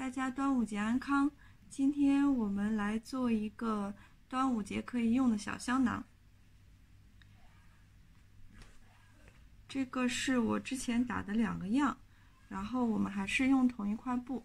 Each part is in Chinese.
大家端午节安康！今天我们来做一个端午节可以用的小香囊。这个是我之前打的2个样，然后我们还是用同一块布。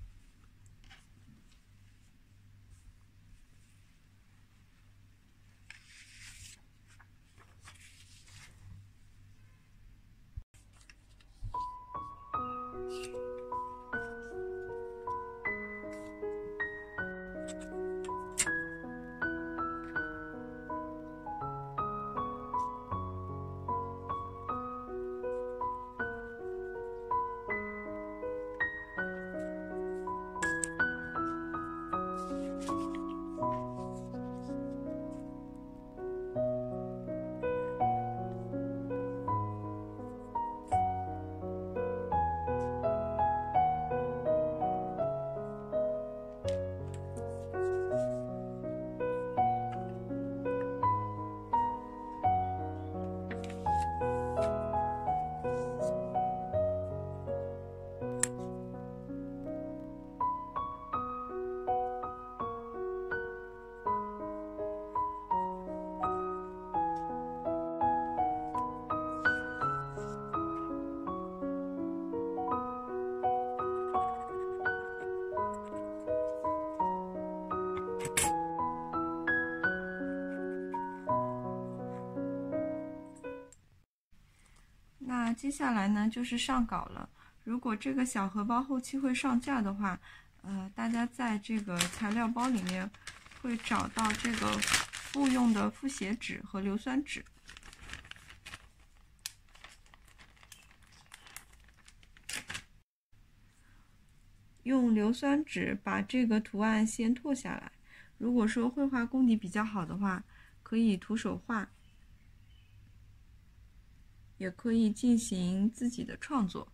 那接下来呢，就是上稿了。如果这个小荷包后期会上架的话，大家在这个材料包里面会找到这个复用的复写纸和硫酸纸。用硫酸纸把这个图案先拓下来。如果说绘画功底比较好的话，可以徒手画。也可以进行自己的创作，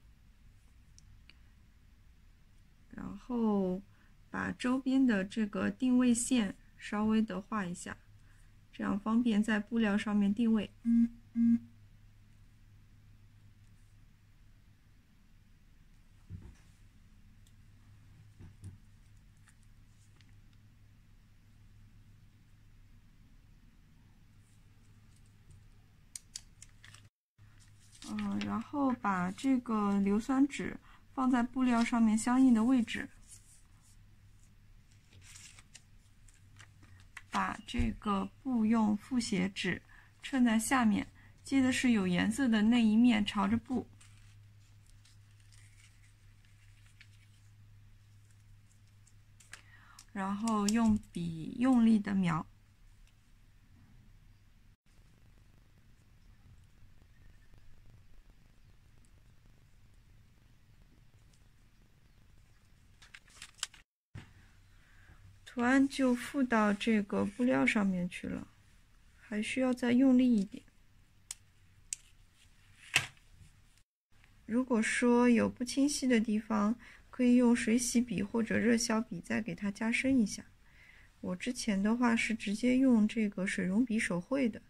然后把周边的这个定位线稍微的画一下，这样方便在布料上面定位。然后把这个硫酸纸放在布料上面相应的位置，把这个布用复写纸衬在下面，记得是有颜色的那一面朝着布。然后用笔用力的描。图案就附到这个布料上面去了，还需要再用力一点。如果说有不清晰的地方，可以用水洗笔或者热销笔再给它加深一下。我之前的话是直接用这个水溶笔手绘的。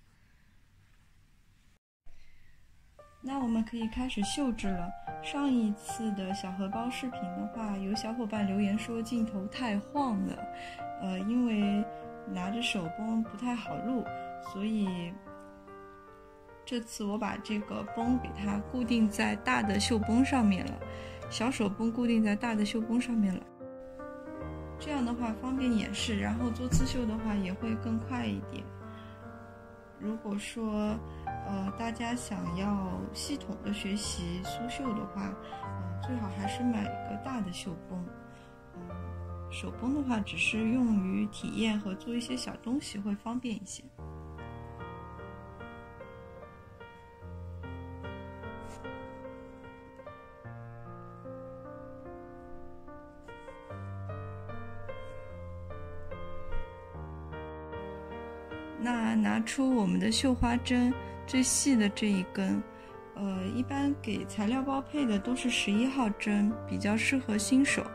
那我们可以开始绣制了。上一次的小荷包视频的话，有小伙伴留言说镜头太晃了，因为拿着手绷不太好录，所以这次我把这个绷给它固定在大的绣绷上面了，小手绷固定在大的绣绷上面了。这样的话方便演示，然后做刺绣的话也会更快一点。如果说大家想要系统的学习苏绣的话，最好还是买一个大的绣绷。手绷的话只是用于体验和做一些小东西会方便一些。那拿出我们的绣花针，最细的这一根，一般给材料包配的都是11号针，比较适合新手。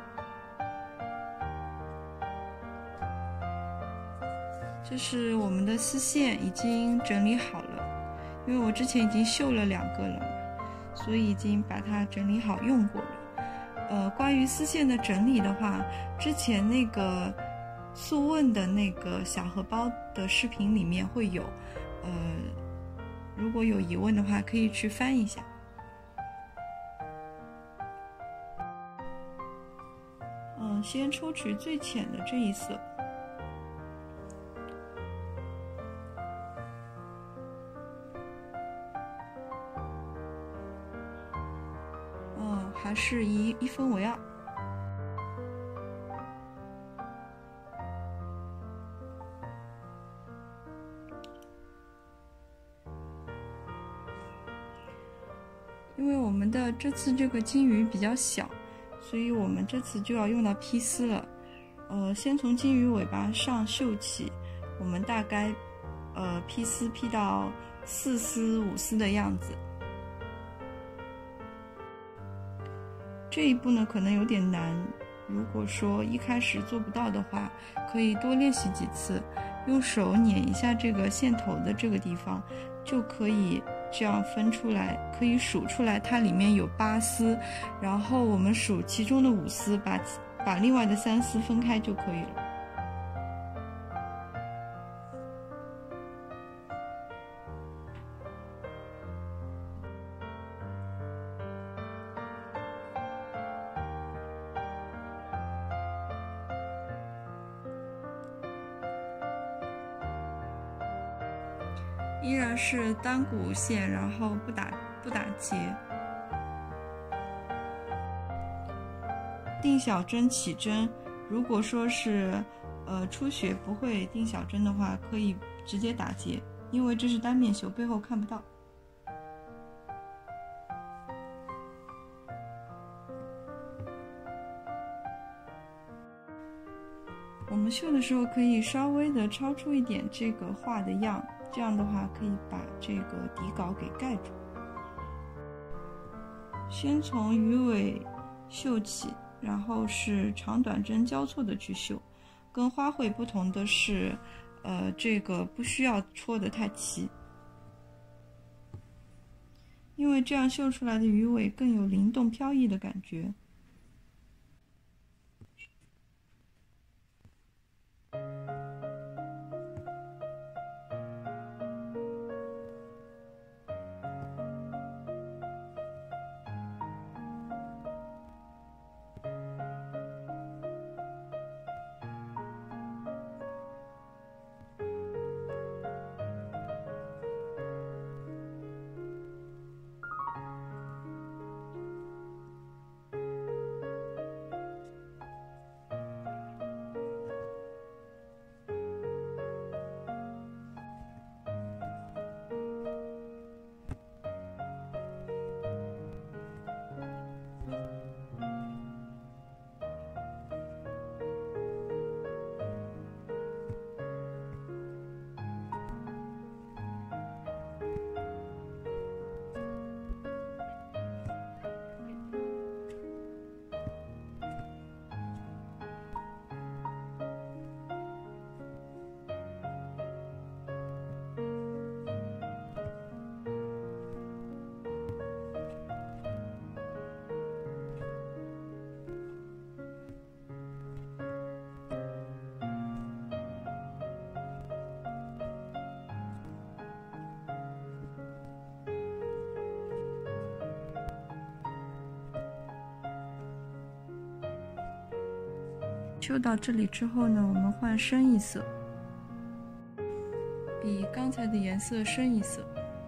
这是我们的丝线已经整理好了，因为我之前已经绣了2个了嘛，所以已经把它整理好用过了。 关于丝线的整理的话，之前那个速问的那个小荷包的视频里面会有，如果有疑问的话，可以去翻一下。先抽取最浅的这一色。还是1分为2。因为我们的这次这个金鱼比较小，所以我们这次就要用到披丝了。先从金鱼尾巴上绣起，我们大概披丝披到4丝5丝的样子。这一步呢可能有点难，如果说一开始做不到的话，可以多练习几次，用手捻一下这个线头的这个地方，就可以这样分出来，可以数出来它里面有8丝，然后我们数其中的5丝，把另外的3丝分开就可以了。依然是单股线，然后不打结。定小针起针，如果说是初学不会定小针的话，可以直接打结，因为这是单面绣，背后看不到。我们绣的时候可以稍微的超出一点这个画的样，这样的话可以把这个底稿给盖住。先从鱼尾绣起，然后是长短针交错的去绣。跟花卉不同的是，这个不需要戳得太齐，因为这样绣出来的鱼尾更有灵动飘逸的感觉。绣到这里之后呢，我们换深一色，比刚才的颜色深一色。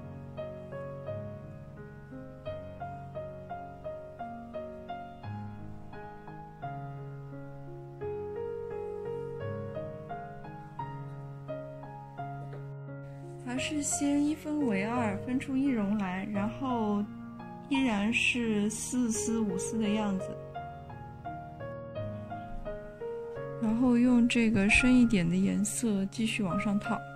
还是先1分为2，分出一绒来，然后依然是4丝5丝的样子。然后用这个深一点的颜色继续往上套。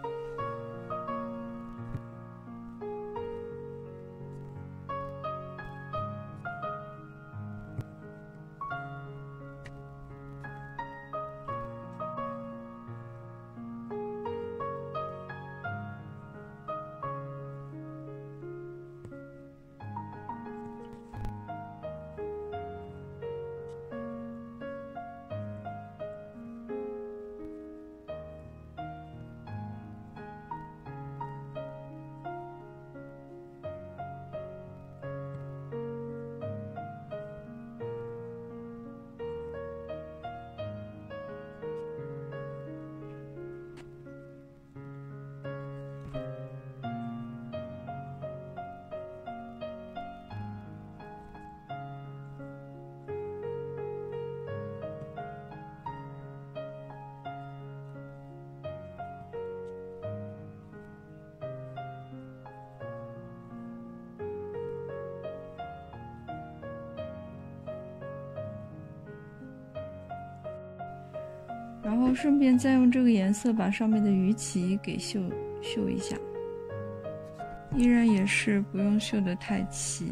然后顺便再用这个颜色把上面的鱼鳍给绣一下，依然也是不用绣得太齐。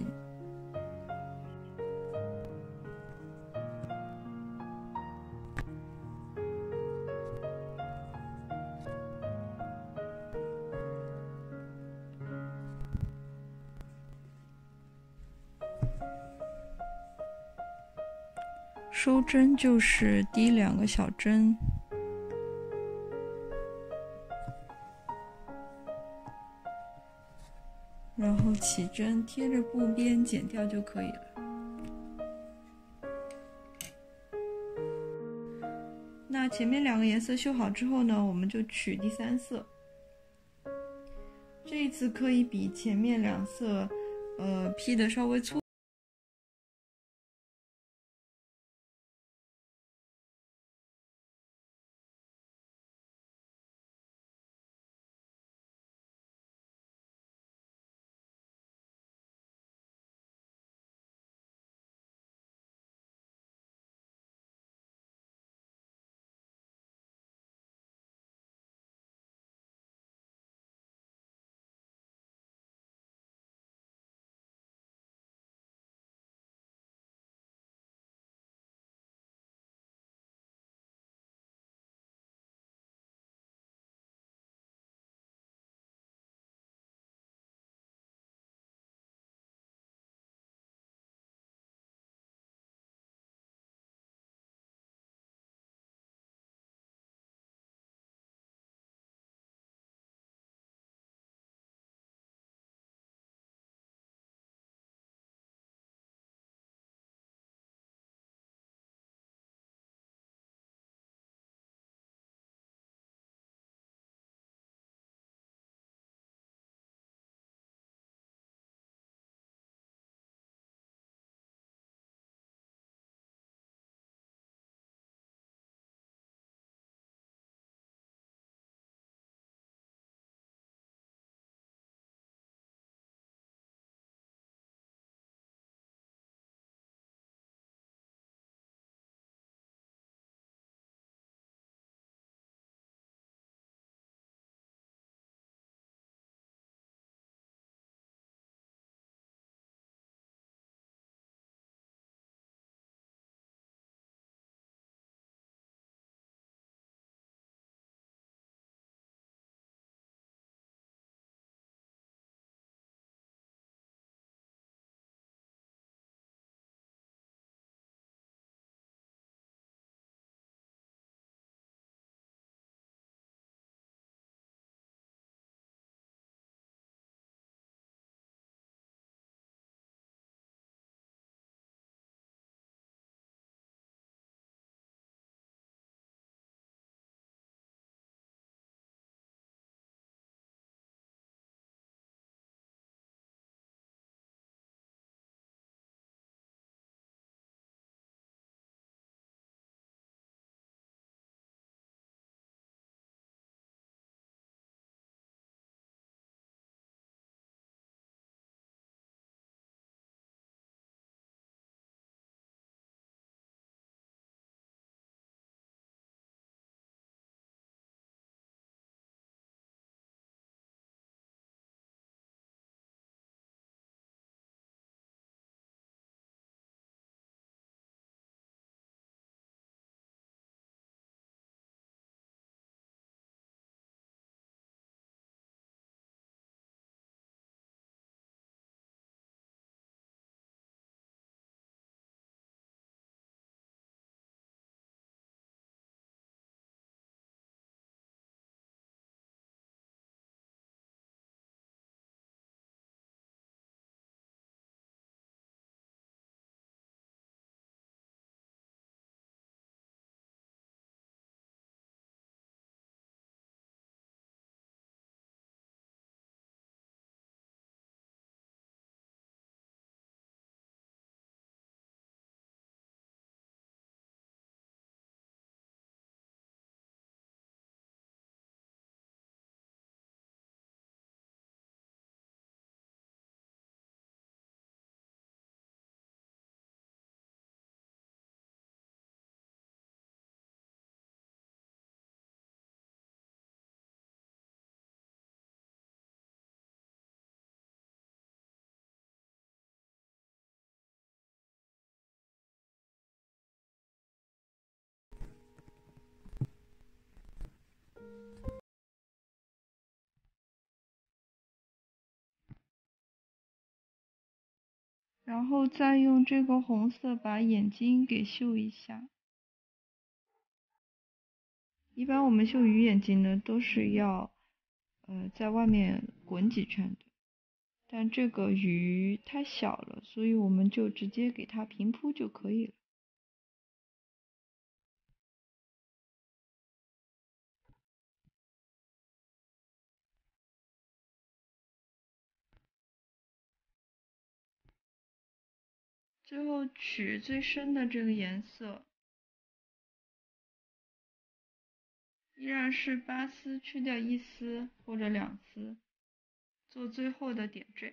收针就是滴2个小针，然后起针贴着布边剪掉就可以了。那前面2个颜色绣好之后呢，我们就取第3色。这一次可以比前面2色劈的稍微粗。 然后再用这个红色把眼睛给绣一下。一般我们绣鱼眼睛呢，都是要在外面滚几圈的，但这个鱼太小了，所以我们就直接给它平铺就可以了。最后取最深的这个颜色，依然是8丝去掉1丝或者2丝，做最后的点缀。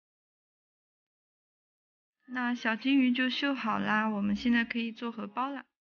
那小金鱼就绣好啦，我们现在可以做荷包啦。